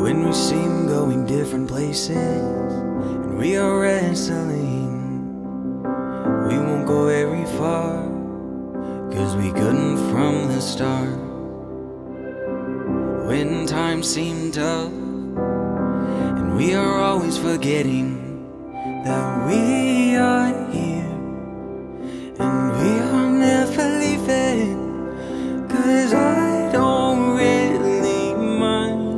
when we seem going different places, and we are wrestling. We won't go very far, 'cause we couldn't from the start. When times seem tough, and we are always forgetting that we are here, and we are never leaving, 'cause I don't really mind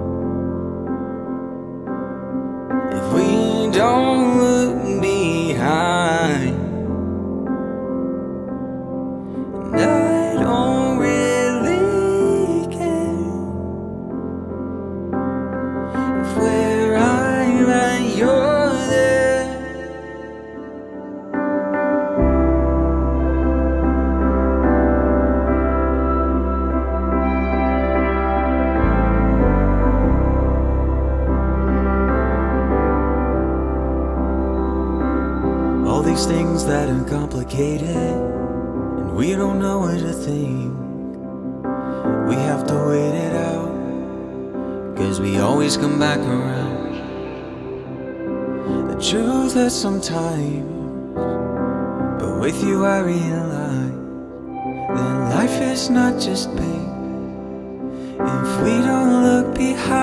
if we don't look behind. And I don't really care if where I'm at you're there. All these things that are complicated, and we don't know what to think. We have to wait it out, 'cause we always come back around. The truth hurts sometimes, but with you I realize that life is not just pain if we don't look behind.